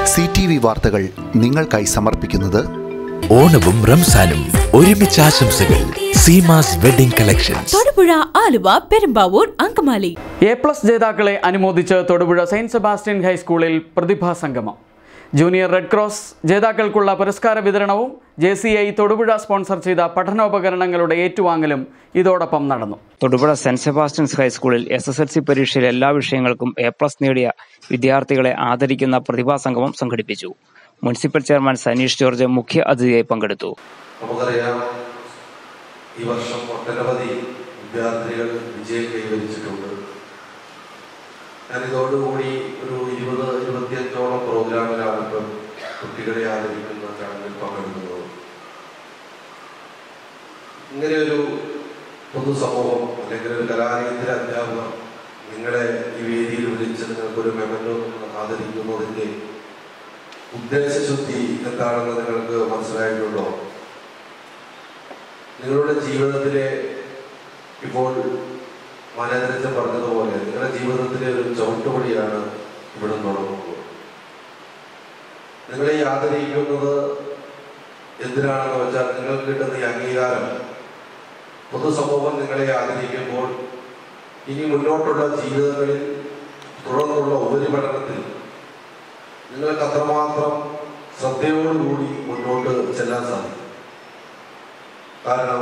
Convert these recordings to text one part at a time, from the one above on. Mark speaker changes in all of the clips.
Speaker 1: CTV വാർത്തകൾ നിങ്ങൾക്കായി സമർപ്പിക്കുന്നത്
Speaker 2: ഓണവും റംസാനും ഒരുമിച്ച് ആശംസകൾ. Seemas wedding collections,
Speaker 3: Thodupuzha, Aluva, Perumbavoor, Angamaly.
Speaker 4: A+ ജേതാക്കളെ അനുമോദിച്ച് തൊടുപുഴ സെന്റ് സെബാസ്റ്റ്യൻ ഹൈസ്കൂളിൽ പ്രതിഭാ സംഗമം. ജൂനിയർ റെഡ് ക്രോസ് ജേതാക്കൾക്കുള്ള പുരസ്കാര വിതരണവും JCI തൊടുപുഴ സ്പോൺസർ ചെയ്ത പഠനോപകരണങ്ങളുടെ ഏറ്റുവാങ്ങലും ഇതോടൊപ്പം നടന്നു.
Speaker 5: തൊടുപുഴ സെന്റ് സെബാസ്റ്റ്യൻസ് ഹൈസ്കൂളിൽ SSLC പരീക്ഷയിൽ എല്ലാ വിഷയങ്ങൾക്കും A+ നേടിയ വിദ്യാർത്ഥികളെ ആദരിക്കുന്ന പ്രതിഭാ സംഗമം സംഘടിപ്പിച്ചു. മുനിസിപ്പൽ ചെയർമാൻ സനീഷ് ജോർജ് മുഖ്യ അതിഥിയായി പങ്കെടുത്തു.
Speaker 6: നമുക്കറിയാം, ഈ വർഷം ഒട്ടനവധി വിദ്യാർത്ഥികൾ വിജയം കൈവരിച്ചിട്ടുണ്ട്. ഞാനിതോടുകൂടി ഒരു 20-25ഓളം പ്രോഗ്രാമിലാണ് ഇപ്പം കുട്ടികളെ ആദരിക്കുന്ന ചടങ്ങിൽ പങ്കെടുക്കുന്നത്. ഇങ്ങനെയൊരു പൊതുസമൂഹം അല്ലെങ്കിൽ ഒരു കലാലയത്തിലെ അധ്യാപകർ നിങ്ങളെ ഈ വേദിയിൽ വിളിച്ച് നിങ്ങൾക്കൊരു മെമന്റോ ആദരിക്കുന്നതിൻ്റെ ഉദ്ദേശശുദ്ധി എന്താണെന്ന് നിങ്ങൾക്ക് മനസ്സിലായിട്ടുണ്ടോ? നിങ്ങളുടെ ജീവിതത്തിലെ ഇപ്പോൾ മനോരഞ്ജൻ പറഞ്ഞതുപോലെ നിങ്ങളുടെ ജീവിതത്തിലെ ഒരു ചവിട്ടുപടിയാണ് ഇവിടെ തുടങ്ങുന്നത്. നിങ്ങളെ ആദരിക്കുന്നത് എന്തിനാണെന്ന് വെച്ചാൽ നിങ്ങൾക്ക് കിട്ടുന്ന ഈ അംഗീകാരം പൊതുസമൂഹം നിങ്ങളെ ആദരിക്കുമ്പോൾ ഇനി മുന്നോട്ടുള്ള ജീവിതങ്ങളിൽ തുടർന്നുള്ള ഉപരിപഠനത്തിൽ നിങ്ങൾക്ക് അത്രമാത്രം ശ്രദ്ധയോടുകൂടി മുന്നോട്ട് ചെല്ലാൻ സാധിക്കും. കാരണം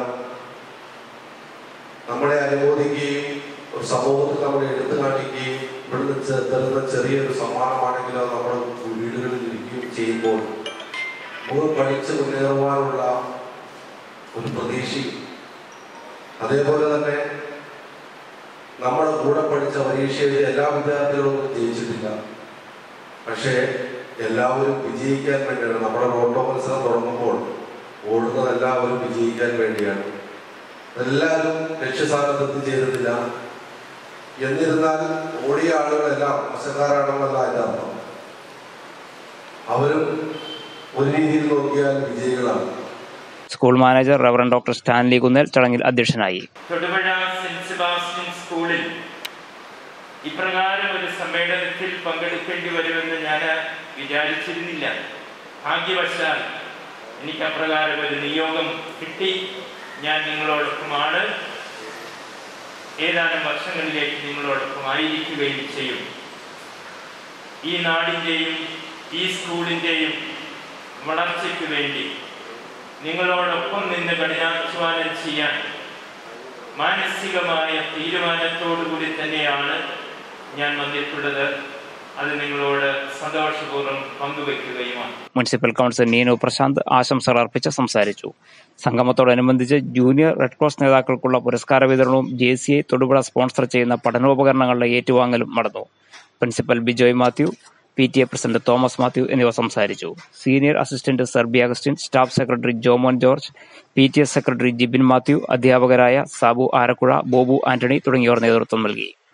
Speaker 6: നമ്മളെ അനുമോദിക്കുകയും ഒരു സമൂഹത്തിൽ നമ്മളെ എടുത്തു കാണിക്കുകയും ഇവിടുന്ന് തരുന്ന ചെറിയൊരു സമ്മാനമാണെങ്കിലോ നമ്മുടെ വീടുകളിൽ ഇരിക്കുകയും ചെയ്യുമ്പോൾ നമുക്ക് പഠിച്ച് മുന്നേറുവാനുള്ള ഒരു പ്രതീക്ഷയും, അതേപോലെ തന്നെ നമ്മുടെ കൂടെ പഠിച്ച പരീക്ഷയിൽ എല്ലാ വിദ്യാർത്ഥികളും ജയിച്ചിട്ടില്ല. പക്ഷേ എല്ലാവരും വിജയിക്കാൻ വേണ്ടിയാണ്. നമ്മുടെ ഓട്ടോ മത്സരം തുടങ്ങുമ്പോൾ ഓടുന്നത് എല്ലാവരും വിജയിക്കാൻ വേണ്ടിയാണ്. എല്ലാവരും ലക്ഷ്യസ്ഥാനത്ത് എത്തിച്ചേരുന്നില്ല. എന്നിരുന്നാൽ ഓടിയ ആളുകളെല്ലാം മോശക്കാരാണെന്നല്ല അതിൻ്റെ അർത്ഥം. അവരും ഒരു രീതിയിൽ നോക്കിയാൽ വിജയികളാണ്.
Speaker 5: School manager reverend doctor Stanley Kunnel ചടങ്ങിൽ അധ്യക്ഷനായി.
Speaker 7: തൊടുപുഴ സെന്റ് സെബാസ്റ്റ്യൻ സ്കൂളിൽ ഇപ്രകാരം ഒരു സമ്മേളനത്തിൽ പങ്കെടുക്കേണ്ടി വരുമെന്ന് ഞാൻ വിചാരിച്ചിരുന്നില്ല. ഭാഗ്യവശാൽ എനിക്ക് അപ്രകാരം ഒരു നിയോഗം കിട്ടി. ഞാൻ നിങ്ങളോടൊപ്പമാണ്, ഏതാനും വർഷങ്ങളിലേക്ക് നിങ്ങളോടൊപ്പം ആയിരിക്കുകയും ചെയ്യും. ഈ നാടിൻ്റെയും ഈ സ്കൂളിൻ്റെയും വളർച്ചയ്ക്ക് വേണ്ടി നിങ്ങളോടൊപ്പം നിന്ന് കഠിനാധ്വാനം ചെയ്യാൻ മാനസികമായ തീരുമാനത്തോടുകൂടി തന്നെയാണ് ഞാൻ വന്നിട്ടുള്ളത്. അത് നിങ്ങളോട് സന്തോഷപൂർവ്വം പങ്കുവെക്കുകയുമാണ്.
Speaker 5: മുനിസിപ്പൽ കൗൺസിലർ നീനു പ്രശാന്ത് ആശംസകൾ അർപ്പിച്ച് സംസാരിച്ചു. സംഗമത്തോടനുബന്ധിച്ച് ജൂനിയർ റെഡ് ക്രോസ് നേതാക്കൾക്കുള്ള പുരസ്കാര വിതരണവും JCI തൊടുപുഴ സ്പോൺസർ ചെയ്യുന്ന പഠനോപകരണങ്ങളുടെ ഏറ്റുവാങ്ങലും നടന്നു. Principal Bijoy Mathew, PTA president Thomas Mathew എന്നിവർ സംസാരിച്ചു. Senior assistant Serbi Augustine, staff secretary Jomon George, PTA secretary Jibin Mathew, അധ്യാപകരായ സാബു ആരക്കുഴ, ബോബു ആന്റണി തുടങ്ങിയവർ നേതൃത്വം നൽകി.